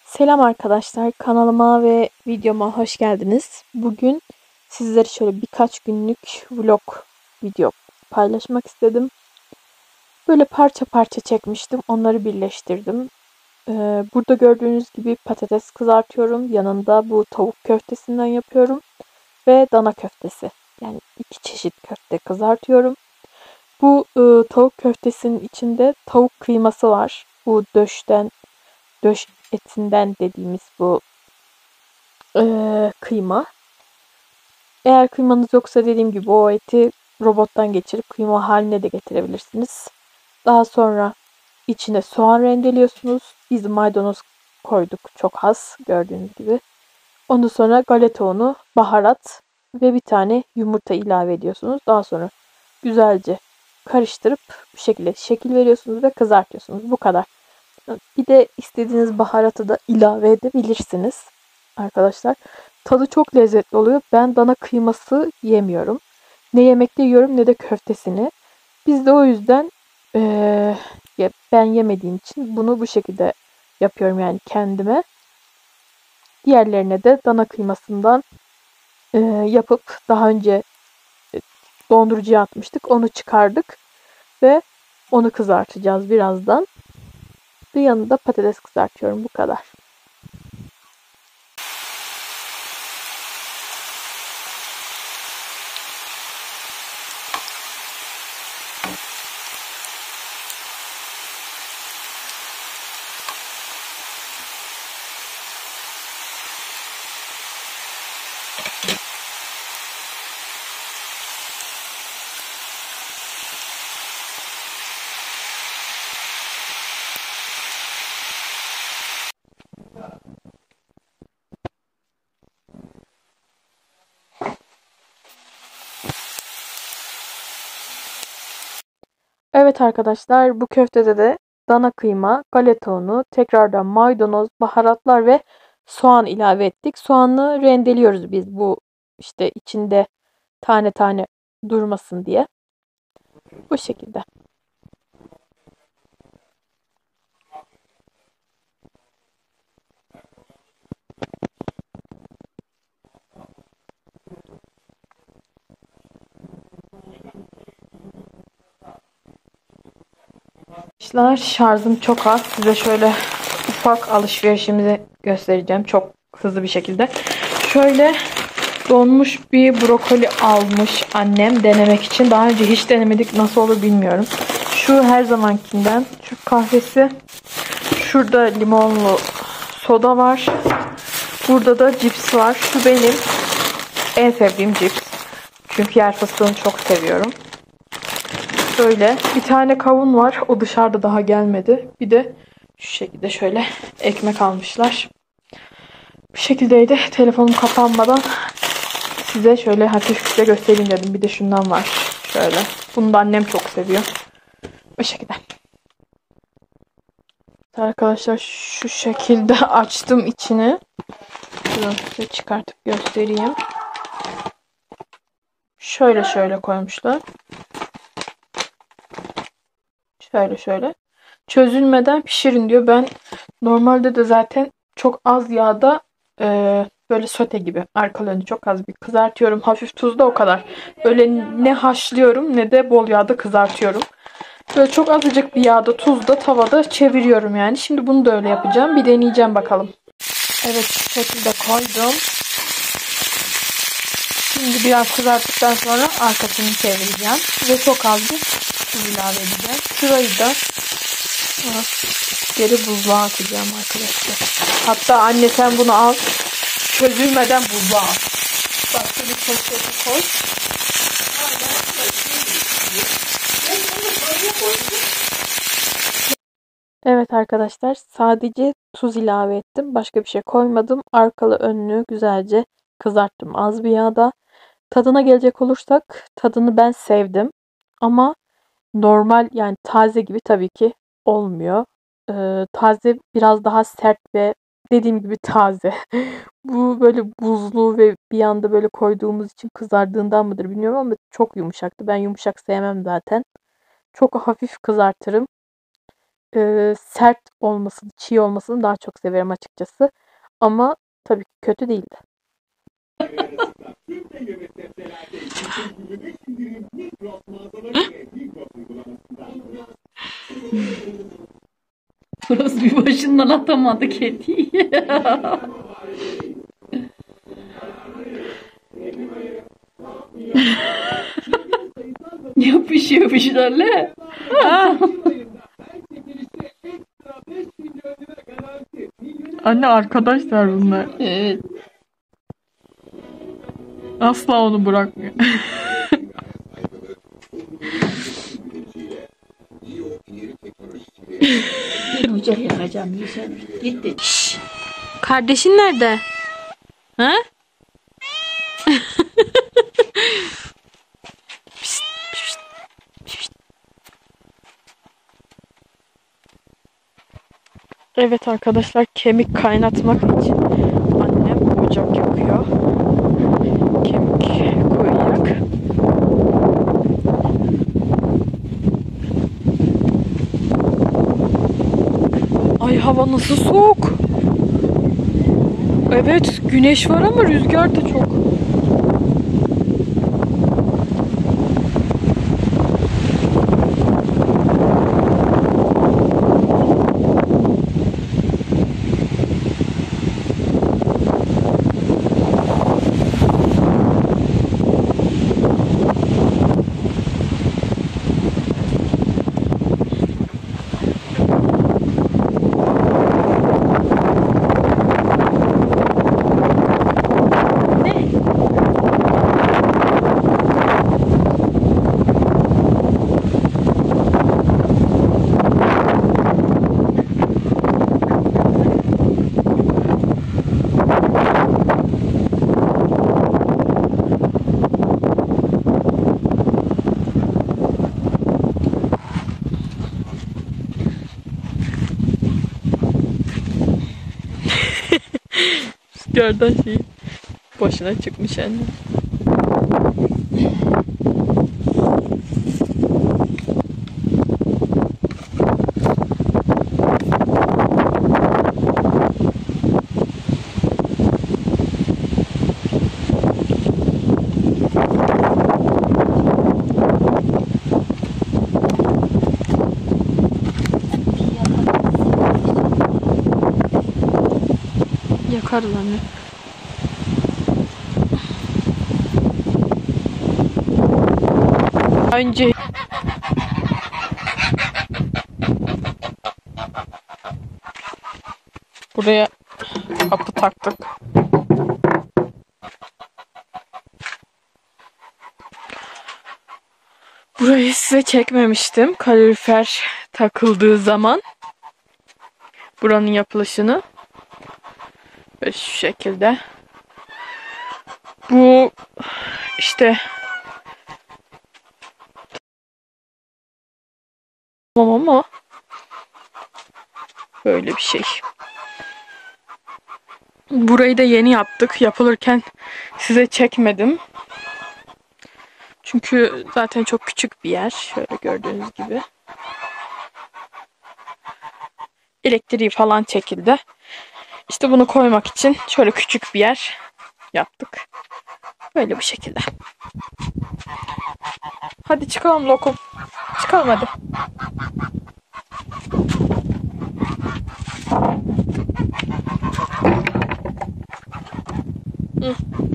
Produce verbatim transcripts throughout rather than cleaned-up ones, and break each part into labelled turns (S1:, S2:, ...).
S1: Selam arkadaşlar, kanalıma ve videoma hoş geldiniz. Bugün sizlere şöyle birkaç günlük vlog video paylaşmak istedim. Böyle parça parça çekmiştim, onları birleştirdim. Ee, burada gördüğünüz gibi patates kızartıyorum. Yanında bu tavuk köftesinden yapıyorum ve dana köftesi. Yani iki çeşit köfte kızartıyorum. Bu e, tavuk köftesinin içinde tavuk kıyması var. Bu döşten, döş etinden dediğimiz bu Ee, kıyma. Eğer kıymanız yoksa dediğim gibi o eti robottan geçirip kıyma haline de getirebilirsiniz. Daha sonra içine soğan rendeliyorsunuz. Biz maydanoz koyduk çok az gördüğünüz gibi. Ondan sonra galeta unu, baharat ve bir tane yumurta ilave ediyorsunuz. Daha sonra güzelce karıştırıp bu şekilde şekil veriyorsunuz ve kızartıyorsunuz. Bu kadar. Bir de istediğiniz baharatı da ilave edebilirsiniz arkadaşlar. Tadı çok lezzetli oluyor. Ben dana kıyması yemiyorum. Ne yemekte yiyorum ne de köftesini. Biz de o yüzden eee, ben yemediğim için bunu bu şekilde yapıyorum yani kendime. Diğerlerine de dana kıymasından eee, yapıp daha önce dondurucuya atmıştık. Onu çıkardık ve onu kızartacağız birazdan. Bir yanında patates kızartıyorum. Bu kadar. Evet arkadaşlar, bu köftede de dana kıyma, galeta unu, tekrardan maydanoz, baharatlar ve soğan ilave ettik. Soğanı rendeliyoruz biz bu işte içinde tane tane durmasın diye. Bu şekilde. Arkadaşlar şarjım çok az. Size şöyle ufak alışverişimizi göstereceğim. Çok hızlı bir şekilde. Şöyle donmuş bir brokoli almış annem denemek için. Daha önce hiç denemedik. Nasıl olur bilmiyorum. Şu her zamankinden. Türk kahvesi. Şurada limonlu soda var. Burada da cips var. Şu benim en sevdiğim cips. Çünkü yer fıstığını çok seviyorum. Böyle bir tane kavun var. O dışarıda daha gelmedi. Bir de şu şekilde şöyle ekmek almışlar. Bu şekildeydi. Telefonum kapanmadan size şöyle hafifçe göstereyim dedim. Bir de şundan var. Şöyle. Bunu da annem çok seviyor. Bu şekilde. Arkadaşlar şu şekilde açtım içini. Şunu size çıkartıp göstereyim. Şöyle şöyle koymuşlar. Şöyle şöyle. Çözülmeden pişirin diyor. Ben normalde de zaten çok az yağda e, böyle sote gibi arkalarını çok az bir kızartıyorum. Hafif tuzda o kadar. Öyle ne haşlıyorum ne de bol yağda kızartıyorum. Böyle çok azıcık bir yağda tuzda tavada çeviriyorum yani. Şimdi bunu da öyle yapacağım. Bir deneyeceğim bakalım. Evet şu şekilde koydum. Şimdi biraz kızarttıktan sonra arkasını çevireceğim. Ve çok az bir tuz ilave edeceğim. Şurayı da geri buzluğa atacağım arkadaşlar. Hatta anne sen bunu al. Çözülmeden buzluğa at. Başka bir poşete koy. Evet arkadaşlar sadece tuz ilave ettim. Başka bir şey koymadım. Arkalı önlü güzelce kızarttım az bir yağda. Tadına gelecek olursak tadını ben sevdim. Ama normal yani taze gibi tabii ki olmuyor. Ee, taze biraz daha sert ve dediğim gibi taze. Bu böyle buzlu ve bir anda böyle koyduğumuz için kızardığından mıdır bilmiyorum ama çok yumuşaktı. Ben yumuşak sevmem zaten. Çok hafif kızartırım. e, sert olmasını, çiğ olmasını daha çok severim açıkçası. Ama tabii ki kötü değildi.
S2: Burası bir başından atamadı kediyi. Yapışıyor yapışlarla.
S1: Anne arkadaşlar bunlar.
S2: Evet.
S1: Asla onu bırakmıyor.
S2: Bıçak yakacağım Gülşen. Gitti.
S1: Şşş. Kardeşin nerede? Ha? Pişt, pişt, pişt. Evet arkadaşlar, kemik kaynatmak için annem ocak yakıyor. Kemik koyacak. Ay hava nasıl soğuk. Evet, güneş var ama rüzgar da çok. Rüzgardan şey başına çıkmış anne. Yakarız anne. Önce buraya kapı taktık. Burayı size çekmemiştim. Kalorifer takıldığı zaman buranın yapılışını. Böyle şu şekilde. Bu işte tamam ama böyle bir şey. Burayı da yeni yaptık. Yapılırken size çekmedim. Çünkü zaten çok küçük bir yer. Şöyle gördüğünüz gibi. Elektriği falan çekildi. İşte bunu koymak için şöyle küçük bir yer yaptık. Böyle bu şekilde. Hadi çıkalım lokum. Çıkalım hadi. Hı.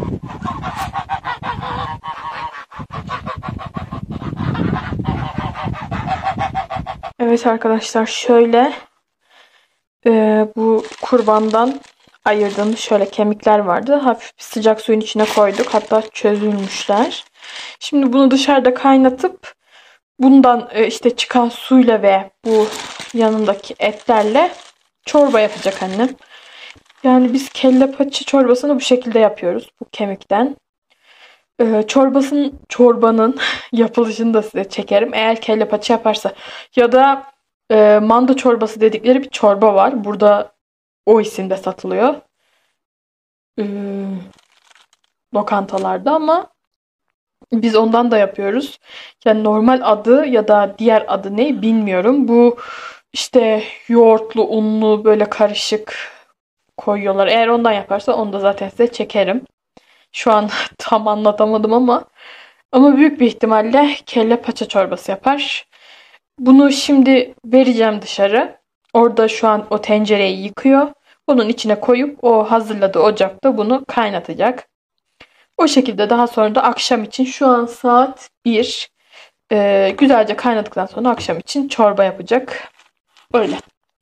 S1: Evet arkadaşlar, şöyle e, bu kurbandan ayırdığım şöyle kemikler vardı. Hafif bir sıcak suyun içine koyduk. Hatta çözülmüşler. Şimdi bunu dışarıda kaynatıp bundan e, işte çıkan suyla ve bu yanındaki etlerle çorba yapacak annem. Yani biz kelle paça çorbasını bu şekilde yapıyoruz. Bu kemikten. Ee, çorbasının çorbanın yapılışını da size çekerim. Eğer kelle paça yaparsa. Ya da e, manda çorbası dedikleri bir çorba var. Burada o isimde satılıyor. Ee, lokantalarda ama biz ondan da yapıyoruz. Yani normal adı ya da diğer adı ne bilmiyorum. Bu işte yoğurtlu, unlu böyle karışık koyuyorlar. Eğer ondan yaparsa onu da zaten size çekerim. Şu an tam anlatamadım ama ama büyük bir ihtimalle kelle paça çorbası yapar. Bunu şimdi vereceğim dışarı. Orada şu an o tencereyi yıkıyor. Bunun içine koyup o hazırladığı ocakta bunu kaynatacak. O şekilde daha sonra da akşam için şu an saat bir. Ee, güzelce kaynadıktan sonra akşam için çorba yapacak. Öyle.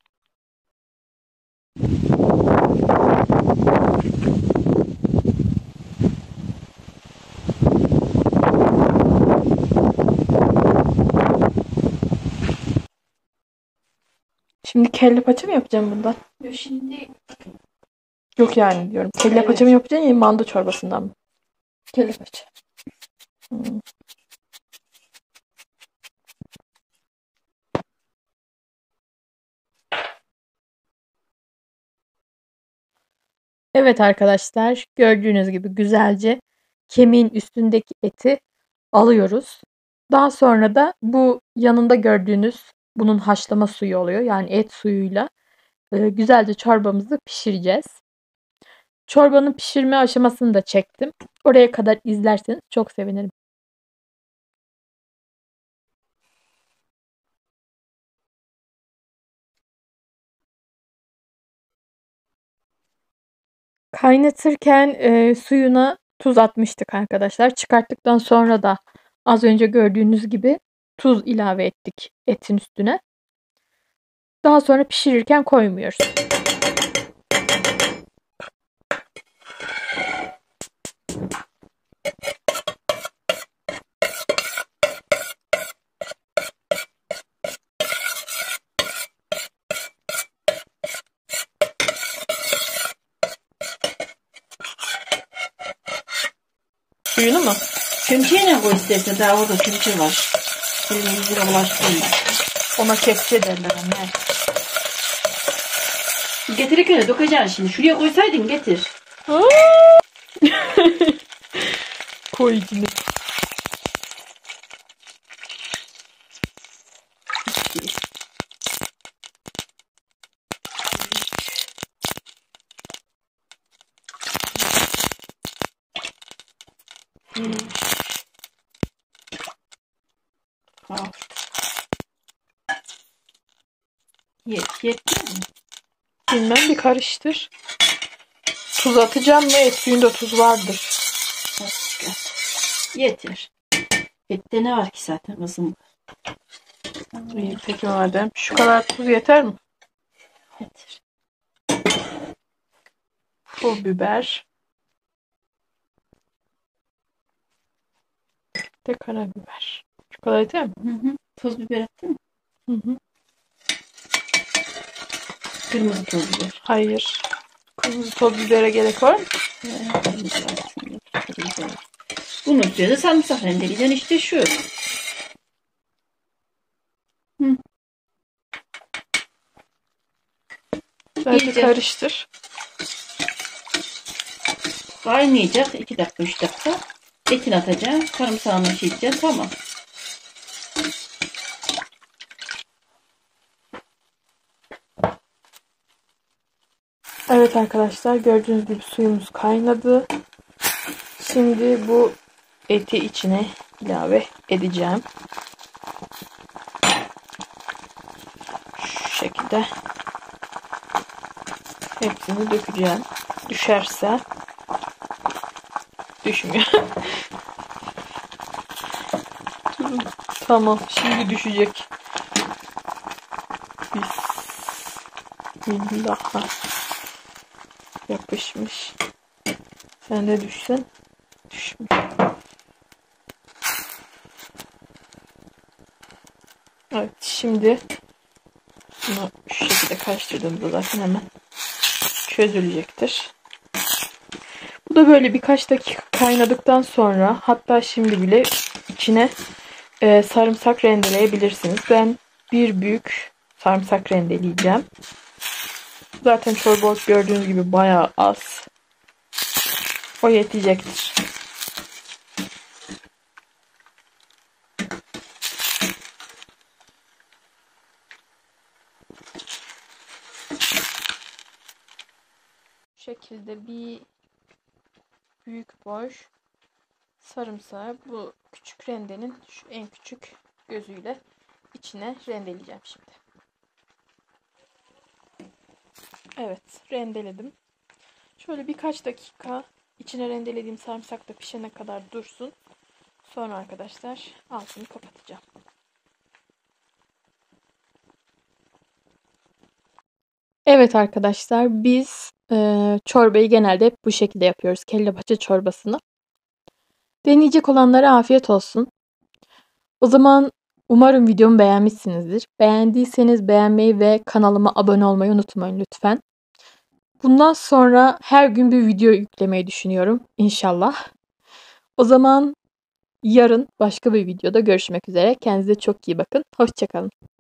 S1: Şimdi kelle paça mı yapacağım bundan?
S2: Yok şimdi
S1: Yok yani diyorum. Kelle
S2: Evet.
S1: paça mı yapacaksın ya manda çorbasından mı?
S2: kelle paça.
S1: Hmm. Evet arkadaşlar, gördüğünüz gibi güzelce kemiğin üstündeki eti alıyoruz. Daha sonra da bu yanında gördüğünüz bunun haşlama suyu oluyor. Yani et suyuyla e, güzelce çorbamızı pişireceğiz. Çorbanın pişirme aşamasını da çektim. Oraya kadar izlerseniz çok sevinirim. Kaynatırken e, suyuna tuz atmıştık arkadaşlar. Çıkarttıktan sonra da az önce gördüğünüz gibi tuz ilave ettik etin üstüne. Daha sonra pişirirken koymuyoruz. Suyunu mu?
S2: Şemsiyeyle koy isterse, daha orada şemsiye var. Senin yüzüne bulaştırma.
S1: Ona kepçe derler anne.
S2: Getirirken de dökeceksin şimdi. Şuraya koysaydın getir.
S1: Koy içine.
S2: Hmm. Al. Yet, yetti mi?
S1: Bilmem bir karıştır. Tuz atacağım mı? Et suyunda tuz vardır.
S2: Yeter. Ette ne var ki zaten kızım?
S1: İyi peki madem. Şu kadar tuz yeter mi?
S2: Yeter.
S1: Pul biber. De karabiber. Şu kadar yeter mi?
S2: Hı hı. Toz biber attın mı?
S1: Hı hı.
S2: Kırmızı toz biber.
S1: Hayır. Kırmızı toz bibere gerek var mı?
S2: Bunun üstüne de sarımsak rendeleyeceksin işte şu. Hı.
S1: Sadece
S2: İyice.
S1: karıştır.
S2: Kaynayacak. iki dakika üç dakika. Etini atacaksın. Sarımsağını şey edeceksin. Tamam.
S1: Evet arkadaşlar gördüğünüz gibi suyumuz kaynadı. Şimdi bu eti içine ilave edeceğim. Şu şekilde hepsini dökeceğim. Düşerse düşmüyor. Tamam şimdi düşecek. Bismillah. Yapışmış. Sen de düşsen düşmüyor. Evet şimdi bunu şu şekilde karıştırdığımızda zaten hemen çözülecektir. Bu da böyle birkaç dakika kaynadıktan sonra hatta şimdi bile içine e, sarımsak rendeleyebilirsiniz. Ben bir büyük sarımsak rendeleyeceğim. Zaten çorba gördüğünüz gibi bayağı az. O yetecektir. şekilde bir büyük boy sarımsağı bu küçük rendenin şu en küçük gözüyle içine rendeleyeceğim şimdi. Evet, rendeledim. Şöyle birkaç dakika içine rendelediğim sarımsak da pişene kadar dursun. Sonra arkadaşlar altını kapatacağım. Evet arkadaşlar, biz e, çorbayı genelde hep bu şekilde yapıyoruz. Kelle paça çorbasını. Deneyecek olanlara afiyet olsun. O zaman umarım videomu beğenmişsinizdir. Beğendiyseniz beğenmeyi ve kanalıma abone olmayı unutmayın lütfen. Bundan sonra her gün bir video yüklemeyi düşünüyorum inşallah. O zaman yarın başka bir videoda görüşmek üzere. Kendinize çok iyi bakın. Hoşça kalın.